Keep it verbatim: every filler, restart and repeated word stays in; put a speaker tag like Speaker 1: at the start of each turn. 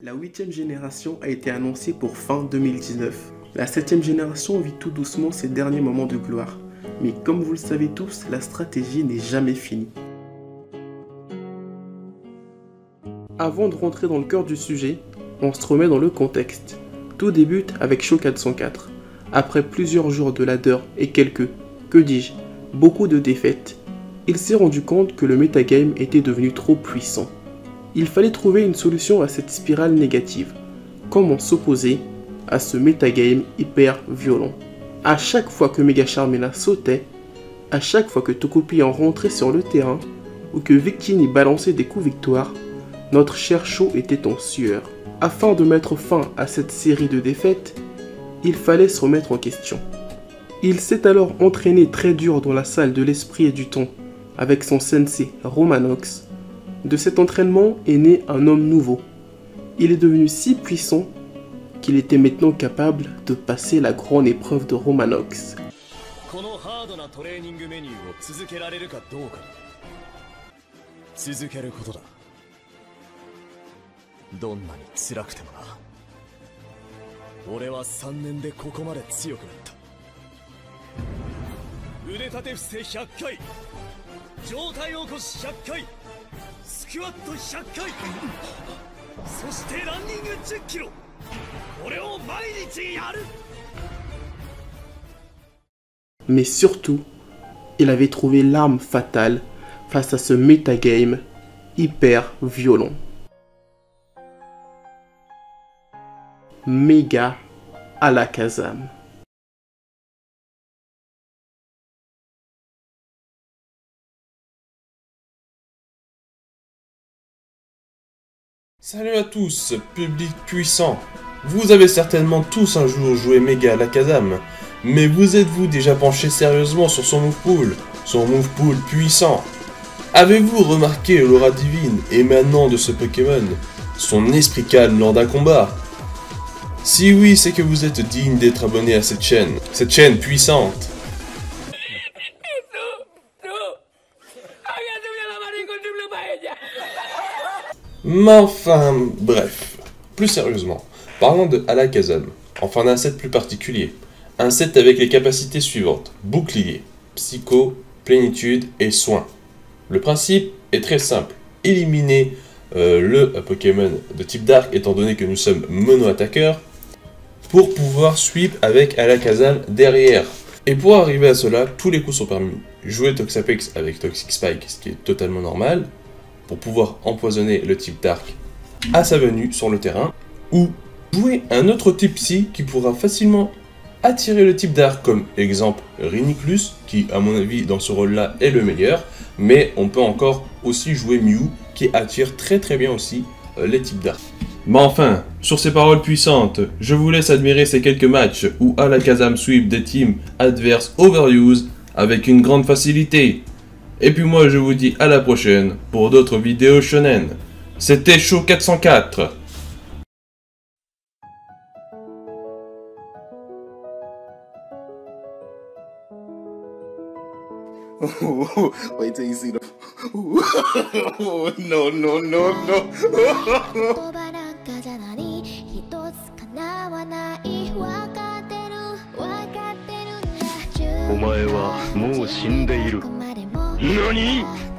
Speaker 1: La huitième génération a été annoncée pour fin deux mille dix-neuf. La septième génération vit tout doucement ses derniers moments de gloire. Mais comme vous le savez tous, la stratégie n'est jamais finie. Avant de rentrer dans le cœur du sujet, on se remet dans le contexte. Tout débute avec Sho quatre cent quatre. Après plusieurs jours de ladder et quelques, que dis-je, beaucoup de défaites, il s'est rendu compte que le metagame était devenu trop puissant. Il fallait trouver une solution à cette spirale négative. Comment s'opposer à ce metagame hyper violent? À chaque fois que Mega Charmeleon sautait, à chaque fois que Togepi en rentrait sur le terrain, ou que Victini balançait des coups victoires, notre cher Sho était en sueur. Afin de mettre fin à cette série de défaites, il fallait se remettre en question. Il s'est alors entraîné très dur dans la salle de l'esprit et du temps, avec son sensei Romanox. De cet entraînement est né un homme nouveau. Il est devenu si puissant qu'il était maintenant capable de passer la grande épreuve de Romanox. Mais surtout, il avait trouvé l'arme fatale face à ce metagame hyper violent. Mega Alakazam.
Speaker 2: Salut à tous, public puissant. Vous avez certainement tous un jour joué Mega Alakazam, mais vous êtes-vous déjà penché sérieusement sur son move pool, son move pool puissant? Avez-vous remarqué l'aura divine émanant de ce Pokémon, son esprit calme lors d'un combat? Si oui, c'est que vous êtes digne d'être abonné à cette chaîne, cette chaîne puissante. Mais enfin, bref, plus sérieusement, parlons de Alakazam, enfin d'un set plus particulier. Un set avec les capacités suivantes: bouclier, psycho, plénitude et soin. Le principe est très simple, éliminer euh, le Pokémon de type Dark étant donné que nous sommes mono-attaqueurs, pour pouvoir sweep avec Alakazam derrière. Et pour arriver à cela, tous les coups sont permis. Jouer Toxapex avec Toxic Spike, ce qui est totalement normal, pour pouvoir empoisonner le type Dark à sa venue sur le terrain, ou jouer un autre type Psy qui pourra facilement attirer le type Dark, comme exemple Rhiniculus, qui à mon avis dans ce rôle-là est le meilleur, mais on peut encore aussi jouer Mew, qui attire très très bien aussi euh, les types Dark. Mais enfin, sur ces paroles puissantes, je vous laisse admirer ces quelques matchs où Alakazam sweep des teams adverses overuse avec une grande facilité. Et puis moi je vous dis à la prochaine pour d'autres vidéos shonen. C'était Sho quatre cent quatre.
Speaker 3: Wait till you see the. No, no, no, no.
Speaker 4: お前はもう死んでいる。何？